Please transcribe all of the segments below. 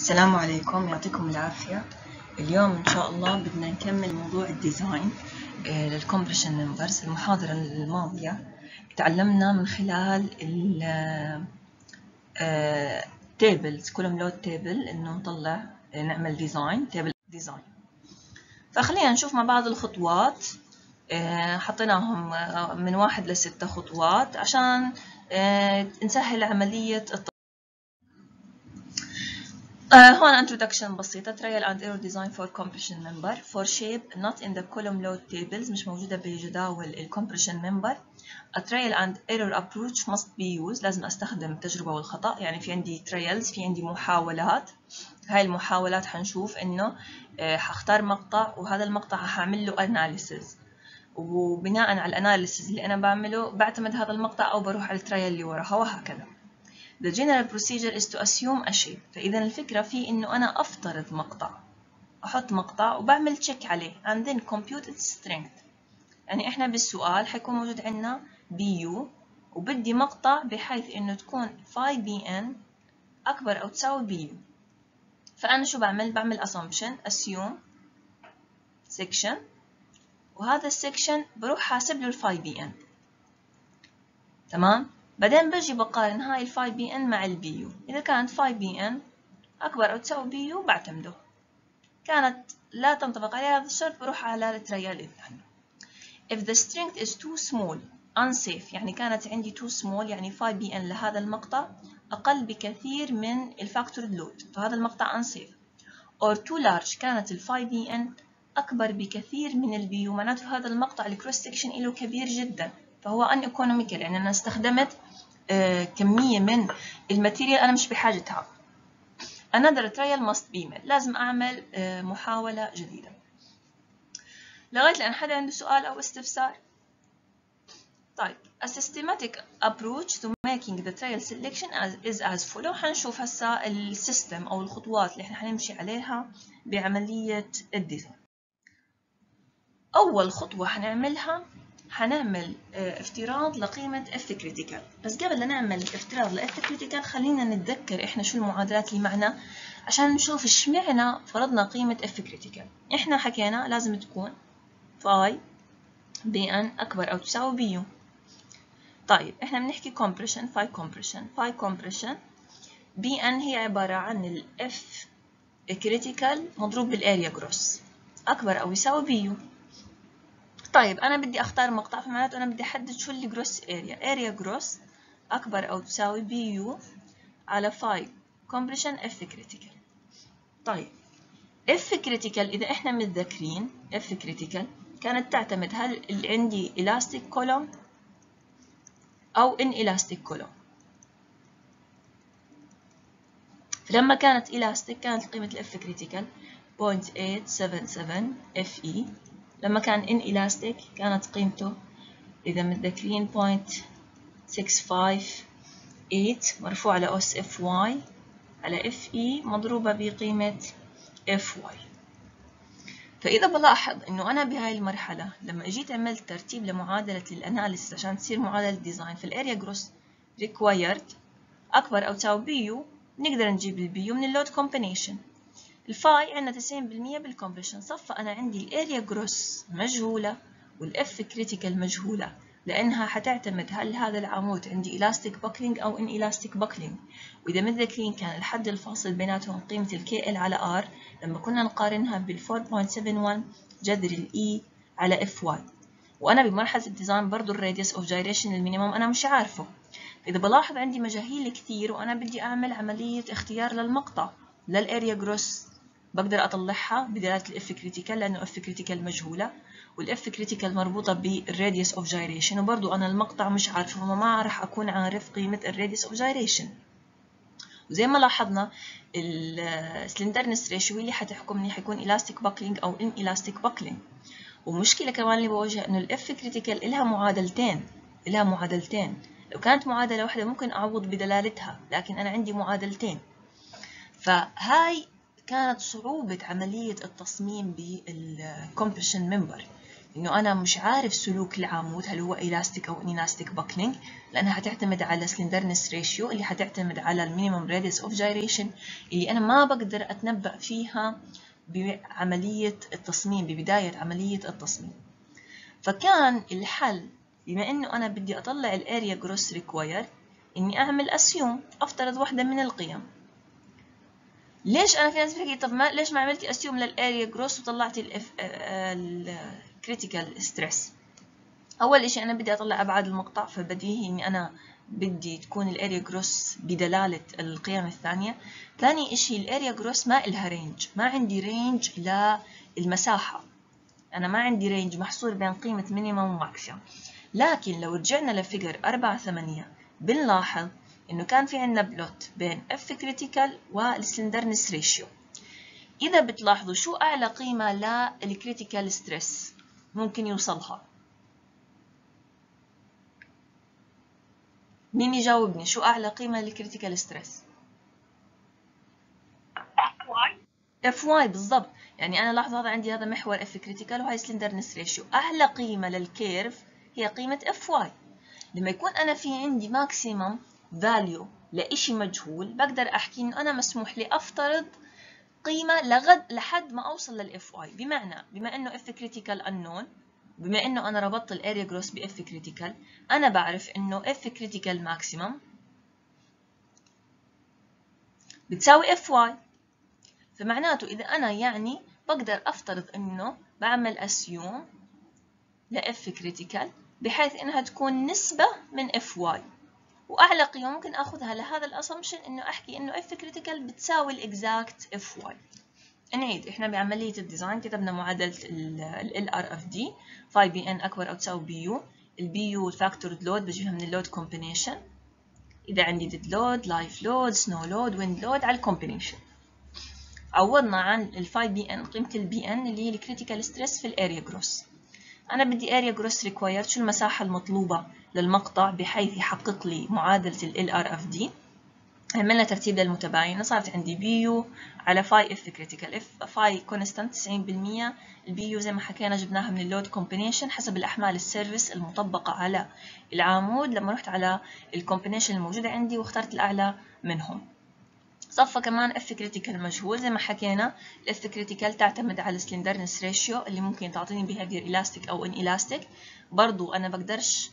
السلام عليكم، يعطيكم العافية. اليوم إن شاء الله بدنا نكمل موضوع الديزاين للكومبريشن ممبرز. المحاضرة الماضية تعلمنا من خلال التيبلز كولوم لود تيبل إنه نطلع نعمل ديزاين تيبل ديزاين. فخلينا نشوف مع بعض الخطوات. حطيناهم من 1 ل 6 خطوات عشان نسهل عملية هون introduction بسيطة. trial and error design for compression member for shape not in the column load tables، مش موجودة بجداول ال compression member. a trial and error approach must be used، لازم أستخدم التجربة والخطأ. يعني في عندي trials، في عندي محاولات. هاي المحاولات حنشوف إنه حختار مقطع، وهذا المقطع هعمل له analysis، وبناء على الاناليسيز اللي أنا بعمله بعتمد هذا المقطع أو بروح على الترايل اللي وراها وهكذا. The general procedure is to assume a shape. فإذا الفكرة في إنه أنا أفترض مقطع، أحط مقطع وبعمل check عليه and then compute its strength. يعني إحنا بالسؤال حيكون موجود عندنا BU وبدي مقطع بحيث إنه تكون phi BN أكبر أو تساوي BU. فأنا شو بعمل assume section، وهذا السكشن بروح حاسب له الفاي BN. تمام؟ بعدين بجي بقارن هاي الفاي بي ان مع البي يو. إذا كانت فاي بي ان أكبر أو تساوي بي يو بعتمده، كانت لا تنطبق عليها هذا الشرط بروح على التريال الثاني. If the strength is too small unsafe، يعني كانت عندي too small يعني فاي بي ان لهذا المقطع أقل بكثير من الفاكتورد لود، فهذا المقطع unsafe. or too large، كانت الفاي بي ان أكبر بكثير من البي يو، معناته هذا المقطع الكروس سكشن له كبير جدا، فهو uneconomical، يعني أنا استخدمت كمية من الماتيريال أنا مش بحاجتها. another trial must be made، لازم أعمل محاولة جديدة. لغاية الآن حدا عنده سؤال أو استفسار؟ طيب a systematic approach to making the trial selection is as follow. حنشوف هسا السيستم أو الخطوات اللي احنا حنمشي عليها بعملية الديزاين. أول خطوة حنعملها حنعمل افتراض لقيمة F critical. بس قبل لا نعمل افتراض ل F critical خلينا نتذكر احنا شو المعادلات اللي معنا عشان نشوف اشمعنا فرضنا قيمة F critical. احنا حكينا لازم تكون فاي بي ان أكبر أو تساوي بي يو. طيب احنا بنحكي compression، فاي compression بي ان هي عبارة عن ال F critical مضروب بالاريا جروس أكبر أو يساوي بي يو. طيب أنا بدي أختار مقطع، فمعناته أنا بدي أحدد شو اللي جروس اريا جروس أكبر أو تساوي بي يو على فاي كومبريشن اف كريتيكال. طيب اف كريتيكال إذا إحنا متذكرين اف كريتيكال كانت تعتمد هل اللي عندي إلاستيك كولوم أو إن إلاستيك كولوم. فلما كانت إلاستيك كانت قيمة الاف كريتيكال 0.877 اف اي. لما كان إن إلاستيك كانت قيمته إذا متذكرين 0.658 مرفوع على أس اف واي على اف اي مضروبة بقيمة اف واي. فإذا بلاحظ إنه أنا بهاي المرحلة لما إجيت عملت ترتيب لمعادلة الأناليسيس عشان تصير معادلة ديزاين، في الأريا جروس ريكوايرد أكبر أو تساوي بيو، نقدر نجيب البيو من اللود كومبينيشن. الفاي عندنا 90% بالكومبريشن، صفى أنا عندي الاريا جروس مجهولة والاف كريتيكال مجهولة، لأنها حتعتمد هل هذا العمود عندي إلاستيك باكلينج أو إن إلاستيك باكلينج. وإذا متذكرين كان الحد الفاصل بيناتهم قيمة الكي ال على R لما كنا نقارنها بال 4.71 جذر الإي على اف واي. وأنا بمرحلة الديزاين برضو الراديوس أوف جايريشن المينيموم أنا مش عارفه. إذا بلاحظ عندي مجاهيل كثير وأنا بدي أعمل عملية اختيار للمقطع للاريا جروس، بقدر أطلعها بدلالة الاف كريتيكال، لأنه اف كريتيكال مجهولة والاف كريتيكال مربوطة بالراديوس اوف جايريشن، وبرضو أنا المقطع مش عارفه، فما راح أكون عارف قيمة الراديوس اوف جايريشن. وزي ما لاحظنا السلندرنس ريشيو اللي حتحكمني حيكون إلاستيك باكلينج أو إن إلاستيك باكلينج. ومشكلة كمان اللي بواجهها إنه الاف كريتيكال إلها معادلتين. لو كانت معادلة واحدة ممكن أعوض بدلالتها، لكن أنا عندي معادلتين. فهاي كانت صعوبة عملية التصميم بالكومبريشن ممبر، إنه أنا مش عارف سلوك العمود هل هو إلاستيك أو إنلاستيك باكلينج، لأنها هتعتمد على سلندرنس ريشيو اللي هتعتمد على المينيمم راديوس أوف جايريشن اللي أنا ما بقدر أتنبأ فيها بعملية التصميم، ببداية عملية التصميم. فكان الحل بما إنه أنا بدي أطلع الأريا جروس ريكواير إني أعمل أسيوم، أفترض واحدة من القيم. ليش أنا في ناس بتحكي طب ما ليش ما عملتي أسيوم للأريا جروس وطلعتي الكريتيكال ستريس؟ أول إشي أنا بدي أطلع أبعاد المقطع، فبديهي إني أنا بدي تكون الأريا جروس بدلالة القيم الثانية. ثاني إشي الأريا جروس ما إلها رينج، ما عندي رينج للمساحة، أنا ما عندي رينج محصور بين قيمة مينيمم وماكسيمم. لكن لو رجعنا لفيجر 4-8 بنلاحظ إنه كان في عندنا بلوت بين F critical والسلندرنس ريشيو. إذا بتلاحظوا شو أعلى قيمة للكريتيكال ستريس ممكن يوصلها؟ مين يجاوبني شو أعلى قيمة للكريتيكال ستريس؟ اف واي بالضبط. يعني أنا لاحظوا هذا عندي هذا محور اف كريتيكال وهي سلندرنس ريشيو، أعلى قيمة للكيرف هي قيمة اف واي. لما يكون أنا في عندي ماكسيمم فاليو لإشي مجهول بقدر أحكي إنه أنا مسموح لي أفترض قيمة لحد ما أوصل للإف واي. بمعنى بما إنه إف كريتيكال أنون، بما إنه أنا ربطت الأريا جروس بإف كريتيكال، أنا بعرف إنه إف كريتيكال ماكسيمم بتساوي إف واي. فمعناته إذا أنا يعني بقدر أفترض إنه بعمل أسيوم لإف كريتيكال بحيث إنها تكون نسبة من إف واي، وأعلى قيمة ممكن أخذها لهذا الأسامبشن إنه أحكي إنه إف كريتيكال بتساوي الإكزاكت إف واي. نعيد، إحنا بعملية الديزاين كتبنا معادلة ال LRFD phi BN أكبر أو تساوي BU. الBU الفاكتورد لود بجيبها من اللود كومبينيشن، إذا عندي ديد لود، لايف لود، سنو لود، ويند لود على الكومبينيشن. عوضنا عن الفاي بي ان قيمة البي ان اللي هي الكريتيكال ستريس في الاريا جروس. أنا بدي اريا جروس ريكوايرد، شو المساحة المطلوبة للمقطع بحيث يحقق لي معادلة ال LRFD. عملنا ترتيب للمتباينة، صارت عندي بي يو على فاي اف كريتيكال اف فاي كونستانت 90%. البي يو زي ما حكينا جبناها من اللود كومبينيشن حسب الأحمال السيرفيس المطبقة على العمود. لما رحت على الكومبينيشن الموجودة عندي واخترت الأعلى منهم. صفى كمان اف كريتيكال مجهول زي ما حكينا. الاف كريتيكال تعتمد على السلندرنس ريشيو اللي ممكن تعطيني بيهافير الاستيك او ان الاستيك. برضو انا بقدرش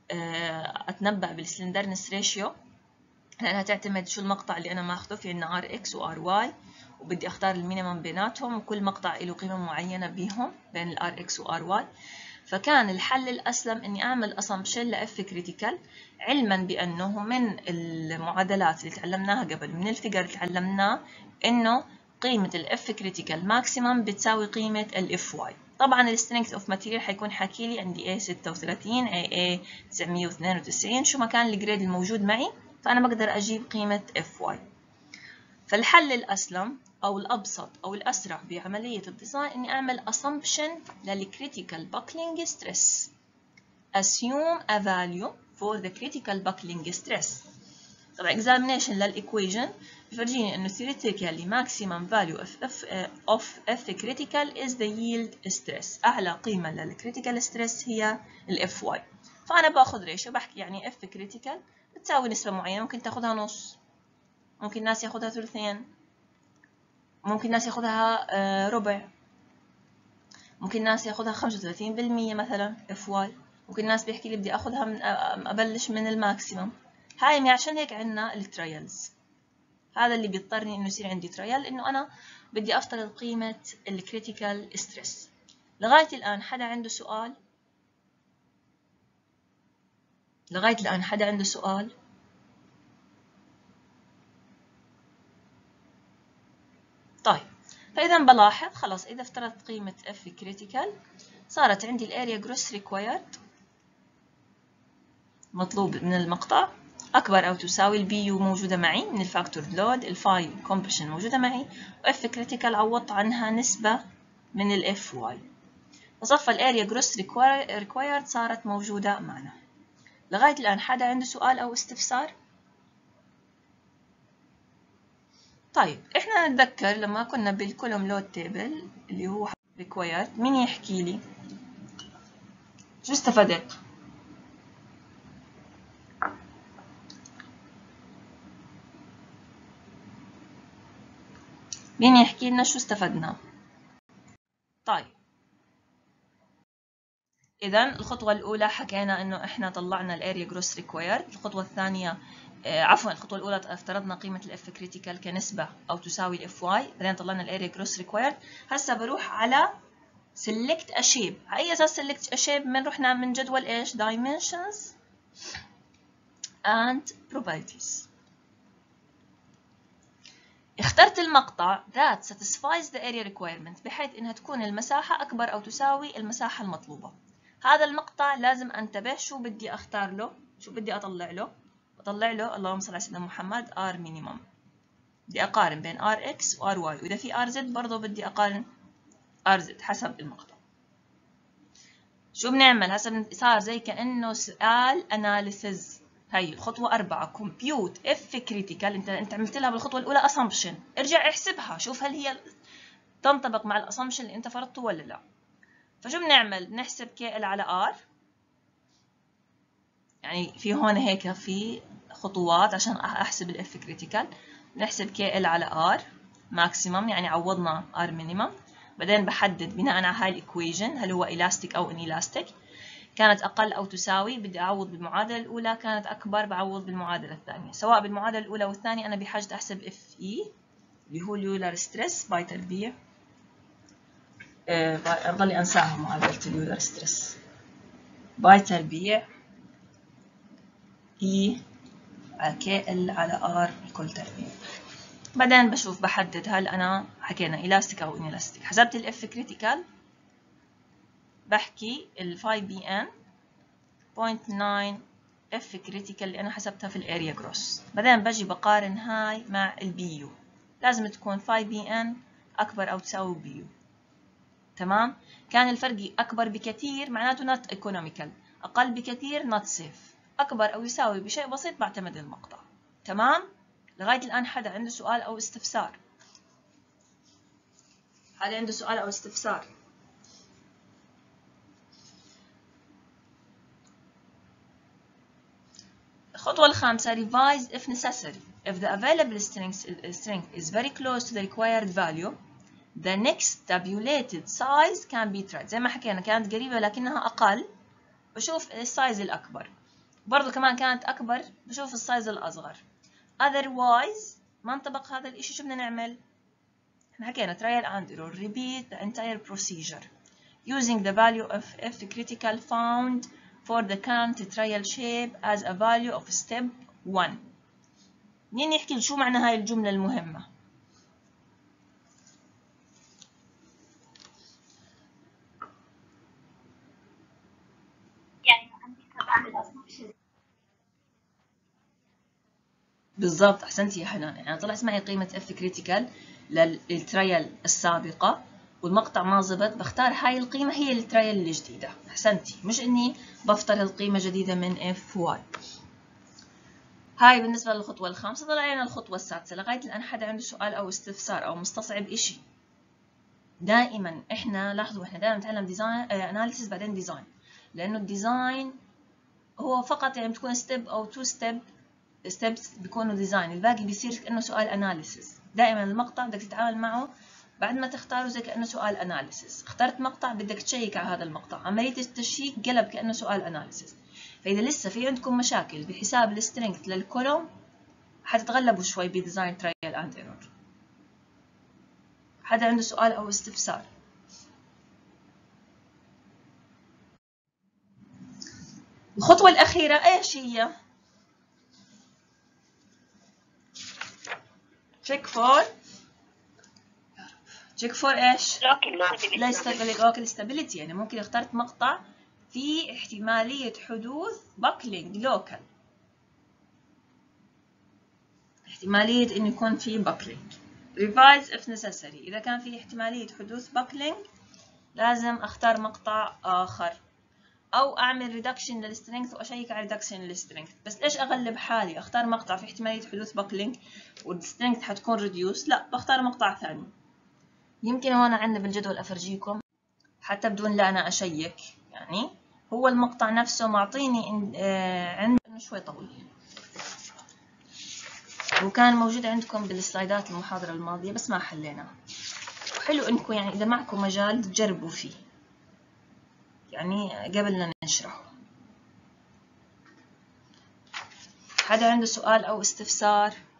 اتنبأ بالسلندرنس ريشيو لانها تعتمد شو المقطع اللي انا ماخذه. في عندنا ار اكس وار واي وبدي اختار المينيمم بيناتهم، وكل مقطع له قيمه معينه بيهم بين الار اكس وار واي. فكان الحل الأسلم إني أعمل أسامبشن لإف كريتيكال، علما بأنه من المعادلات اللي تعلمناها قبل من الفيجر اللي تعلمناه إنه قيمة الإف كريتيكال ماكسيمم بتساوي قيمة الإف واي. طبعا السترينث أوف ماتيريال حيكون حاكي لي عندي A36 AA 992 شو ما كان الجريد الموجود معي، فأنا بقدر أجيب قيمة إف واي. فالحل الأسلم أو الأبسط أو الأسرع بعملية الديزاين إني أعمل assumption للcritical buckling stress. Assume a value for the critical buckling stress. طبعا examination للإيكويشن بفرجيني إنه theoretically maximum value of F critical is the yield stress. أعلى قيمة للcritical stress هي ال Fy. فأنا باخذ ريشيو بحكي يعني F critical بتساوي نسبة معينة، ممكن تاخذها نص، ممكن ناس ياخذها ثلثين، ممكن ناس ياخذها ربع، ممكن ناس ياخذها 35% مثلا اف واي، ممكن ناس بيحكي لي بدي اخذها من ابلش من الماكسيمم. هاي عشان هيك عندنا الترايلز. هذا اللي بيضطرني انه يصير عندي ترايل، انه انا بدي افترض قيمة الكريتيكال ستريس. لغاية الان حدا عنده سؤال؟ لغاية الان حدا عنده سؤال؟ طيب، فإذا بلاحظ خلاص إذا افترضت قيمة F critical صارت عندي الاريا جروس ريكوايرد مطلوب من المقطع أكبر أو تساوي البي يو موجودة معي من الفاكتور لود، الفاي كومبريشن موجودة معي، وإف كريتيكال عوضت عنها نسبة من الإف واي. فصفى الاريا جروس ريكوايرد صارت موجودة معنا. لغاية الآن حدا عنده سؤال أو استفسار؟ طيب، إحنا نتذكر لما كنا بالكولوم لود تيبل اللي هو required، مين يحكي لي؟ شو استفدت؟ مين يحكي لنا شو استفدنا؟ طيب إذا الخطوة الأولى حكينا إنه إحنا طلعنا الأريا جروس ريكوايرد. الخطوة الثانية الخطوة الأولى افترضنا قيمة الإف كريتيكال كنسبة أو تساوي الإف واي، بعدين طلعنا الأريا جروس ريكوايرد. هسا بروح على select a shape. على أي أساس select a shape؟ من رحنا من جدول إيش؟ dimensions and properties. اخترت المقطع that satisfies the area requirement بحيث إنها تكون المساحة أكبر أو تساوي المساحة المطلوبة. هذا المقطع لازم أنتبه شو بدي أختار له، شو بدي أطلع له. بطلع له اللهم صل على سيدنا محمد R minimum. بدي أقارن بين RX و RY، وإذا في RZ برضه بدي أقارن RZ حسب المقطع. شو بنعمل هسا؟ صار زي كأنه سؤال analysis. هي الخطوة 4 compute F critical. انت عملت لها بالخطوة الأولى assumption، ارجع احسبها شوف هل هي تنطبق مع الاسامبشن اللي انت فرضته ولا لا. فشو بنعمل؟ بنحسب KL على R. يعني في هون هيك في خطوات عشان احسب الاف كريتيكال. بنحسب KL على R ماكسيمم، يعني عوضنا R مينيمم. بعدين بحدد بناء على هاي الايكويشن هل هو الاستيك او ان الاستيك. كانت اقل او تساوي بدي اعوض بالمعادله الاولى، كانت اكبر بعوض بالمعادله الثانيه. سواء بالمعادله الاولى والثانيه انا بحاجه احسب اف اي اللي هو اليولر ستريس باي تربيع. ضلي انساها معادله اليولر ستريس باي تربيع اي على KL على R الكل تربيع. بعدين بشوف بحدد هل انا حكينا الاستيك او ان الاستيك. حسبت الاف كريتيكال، بحكي ال 5 بي ان 0.9 اف كريتيكال اللي انا حسبتها في الاريا جروس. بعدين بجي بقارن هاي مع البي يو. لازم تكون 5 بي ان اكبر او تساوي بي يو. تمام. كان الفرق اكبر بكثير معناته نوت ايكونوميكال، اقل بكثير نوت سيف. اكبر او يساوي بشيء بسيط بعتمد المقطع. تمام. لغايه الان حدا عنده سؤال او استفسار؟ حدا عنده سؤال او استفسار؟ الخطوة الخامسة revise if necessary. If the available strength is very close to the required value, the next tabulated size can be tried. زي ما حكينا كانت قريبة لكنها أقل، بشوف السايز الأكبر. برضو كمان كانت أكبر بشوف السايز الأصغر. Otherwise ما انطبق هذا الإشي. شو بدنا نعمل؟ احنا حكينا trial and error. Repeat the entire procedure using the value of F critical found for the current trial shape as a value of step 1. مين يحكي لي شو معنى هاي الجملة المهمة؟ يعني عندي بعمل assumption. بالضبط، أحسنتي يا حنان. يعني طلعت معي قيمة F critical للترايل السابقة والمقطع ما زبط، بختار هاي القيمة هي الترايل الجديدة. أحسنتي، مش إني بفترض قيمة جديدة من FY. هاي بالنسبة للخطوة الخامسة. طلعنا الخطوة السادسة. لغاية الآن حدا عنده سؤال أو استفسار أو مستصعب إشي؟ دائما إحنا لاحظوا إحنا دائما نتعلم ديزاين أناليسيس بعدين ديزاين، لأنه الديزاين هو فقط يعني بتكون ستيب أو تو ستيبس بيكونوا ديزاين، الباقي بيصير كأنه سؤال أناليسيس. دائما المقطع بدك تتعامل معه بعد ما تختاره زي كأنه سؤال أناليسيس. اخترت مقطع بدك تشيك على هذا المقطع، عملية التشيك قلب كأنه سؤال أناليسيس. فإذا لسه في عندكم مشاكل بحساب السترينث للكولوم حتتغلبوا شوي بديزاين ترايل اند ايرور. حدا عنده سؤال أو استفسار؟ الخطوة الأخيرة إيش هي؟ check for إيش؟ local stability. يعني ممكن اخترت مقطع في احتمالية حدوث buckling local، احتمالية إنه يكون في buckling. revise if necessary. إذا كان في احتمالية حدوث buckling لازم أختار مقطع آخر أو أعمل reduction للسترينث وأشيك على reduction للسترينث. بس ليش أغلب حالي أختار مقطع في احتمالية حدوث buckling والسترينث حتكون reduce؟ لا، بختار مقطع ثاني. يمكن هون عندنا بالجدول أفرجيكم حتى بدون لا أنا أشيك. يعني هو المقطع نفسه معطيني عنده إنه شوي طويل، وكان موجود عندكم بالسلايدات المحاضرة الماضية بس ما حليناه. وحلو إنكم يعني إذا معكم مجال تجربوا فيه يعني قبل لا نشرحه. حدا عنده سؤال أو استفسار؟